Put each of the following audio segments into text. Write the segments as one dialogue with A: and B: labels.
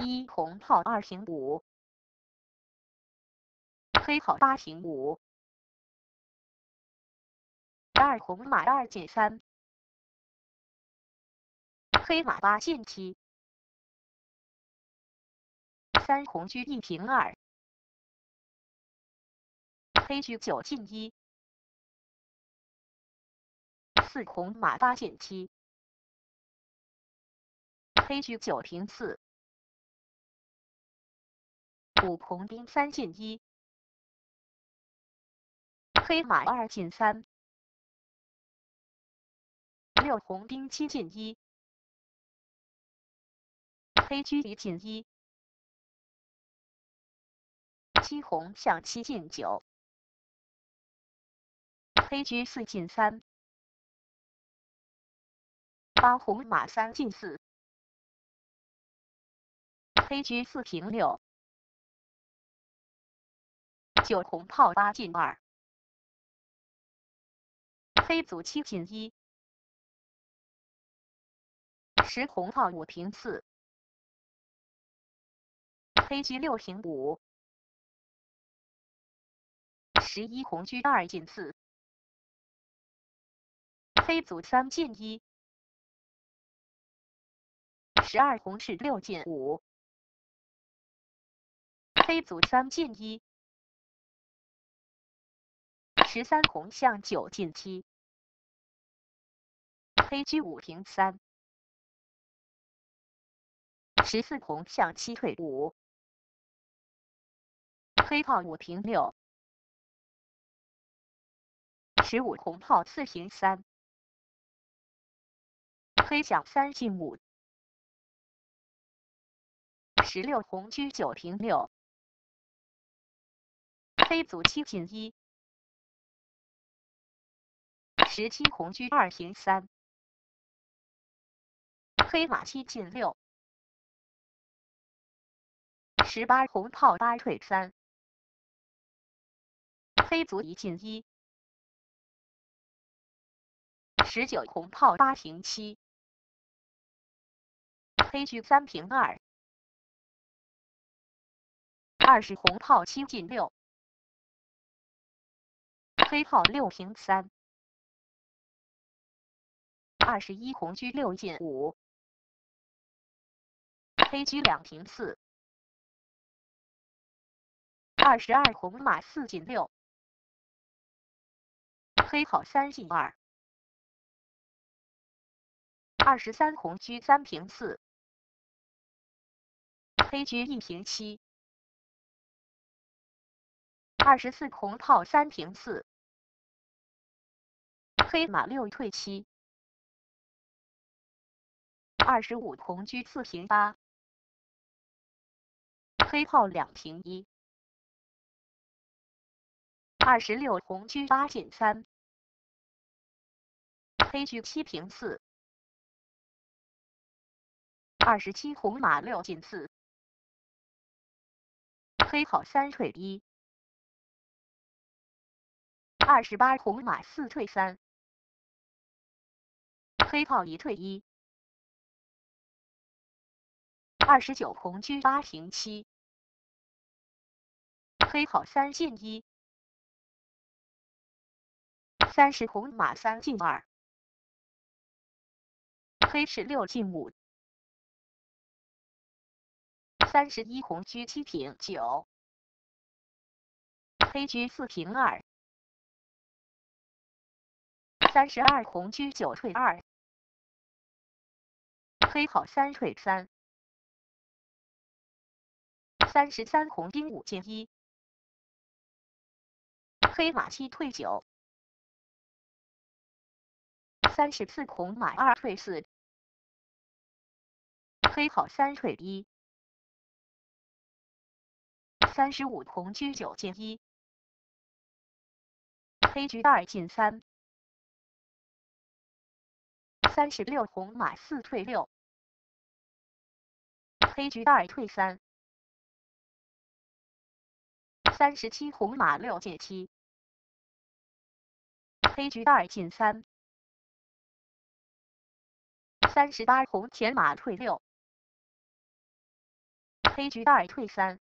A: 一红炮2平5，黑炮8平5，2红马2进3，黑马8进7， 3红车1平2，黑车9进1， 4红马8进7， 黑车9平4， 5红兵3进1， 黑马2进3， 6红兵7进1， 黑车1进1， 7红象7进9， 黑车4进3， 8红马3进4， 黑车4平6， 9红炮8进2， 黑卒7进1， 10红炮5平4， 黑车6平5， 11红车2进4， 黑卒3进1， 12红士6进5， 黑卒3进1， 13红象9进7， 黑车5平3， 14红象7退5， 黑炮5平6， 15红炮4平3， 黑象3进5， 16红车9平6， 黑卒7进1， 17红车2平3， 黑马7进6， 18红炮8退3， 黑卒1进1， 19红炮8平7， 黑车3平2， 20红炮7进6， 黑炮6平3， 21红车6进5， 黑车2平4， 22红马4进6， 黑炮3进2， 23红车3平4， 黑车1平7， 24红炮3平4， 黑马6退7， 25红车4平8， 黑炮2平1， 26红车8进3， 黑车7平4， 27红马6进4， 黑炮3退1， 28红马4退3， 黑炮1退1， 29红车8平7， 黑炮3进1， 30红马3进2， 黑士6进5， 31红车7平9， 黑车4平2， 32红车9退2， 黑炮3退3， 33红兵5进1， 黑马7退9， 34红马2退4， 黑炮3退1， 35红车9进1， 黑车2进3， 36红马4退6， 黑车2退3， 37红马6进7， 黑车2进3， 38红前马退6， 黑车2退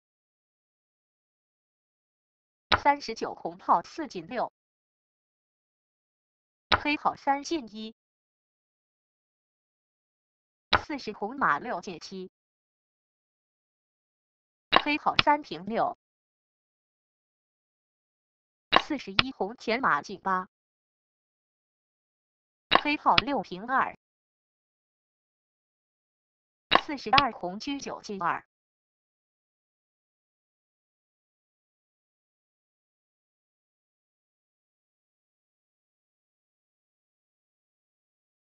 A: 3。39红炮4进6。黑好3进1。40红马6解7。黑好3平6。41红前马进8。黑炮6平2。42红车9进2。